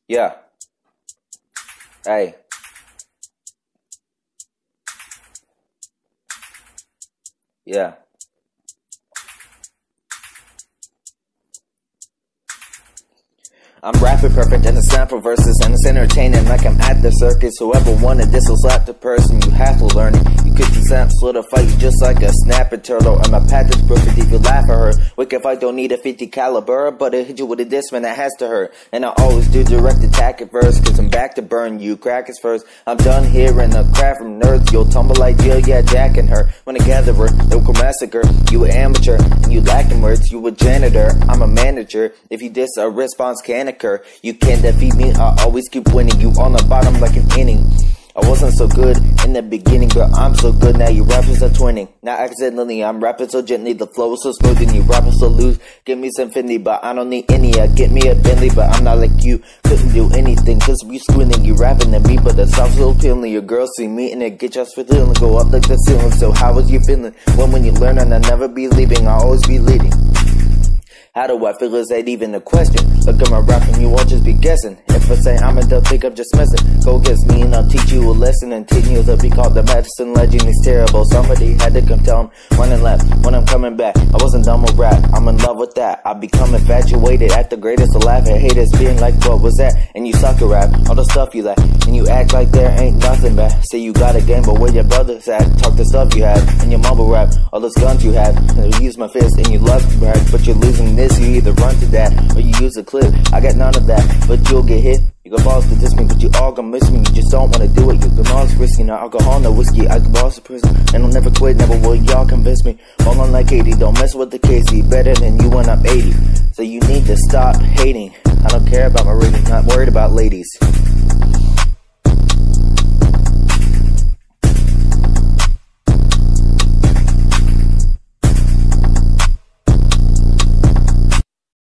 Yeah. Hey. Yeah. I'm rapping perfect and the sample verses, and it's entertaining like I'm at the circus. Whoever wanted this will slap the person, you have to learn it. You could snap, slit a fight just like a snapping turtle. And my path is perfect if you laugh at her. Wicked fight don't need a 50 caliber, but it hit you with a diss, man, that has to hurt. And I always do direct attack at first, cause I'm back to burn you crackers first. I'm done hearing a crap from nerds, you'll tumble like Jill, yeah, Jack and her. When I gather her, local massacre, you an amateur, and you lacking words, you a janitor, I'm a manager. If you diss, a response can occur. You can't defeat me, I always keep winning. You on the bottom like an inning. I wasn't so good in the beginning, but I'm so good now. You rappers are twinning. Not accidentally, I'm rapping so gently. The flow is so smooth and you rappers so loose. Give me some Finley, but I don't need any. I get me a Bentley, but I'm not like you. Couldn't do anything, cause we squinting. You rapping at me, but the sounds so appealing. Your girls see me and it get just for feeling. Go up like the ceiling, so how was you feeling? When you learn and I never be leaving, I always be leading. How do I feel? Is that even a question? Look at my rap and you won't just be guessing. If I say I'm a dope, think I'm just messing. Go against me and I'll teach you a lesson. And 10 years I'll be called the medicine legend. He's terrible. Somebody had to come tell him when and left. When I'm coming back, I wasn't done with rap. I'm in love with that. I become infatuated at the greatest of laugh at haters being like, what was that? And you suck at rap, all the stuff you lack. And you act like there ain't nothing bad. Say you got a game, but where your brothers at? Talk the stuff you have and your mumble rap. All those guns you have. And you use my fist and you love to brag, but you're losing this. You either run to that or you use a clip. I got none of that, but you'll get hit. You got balls to diss me, but you all gonna miss me. You just don't wanna do it. You can all risky, no alcohol, no whiskey. I can boss to prison, and I'll never quit. Never will y'all convince me. Hold on like 80, don't mess with the KZ. Better than you when I'm 80. So you need to stop hating. I don't care about my rating, not worried about ladies.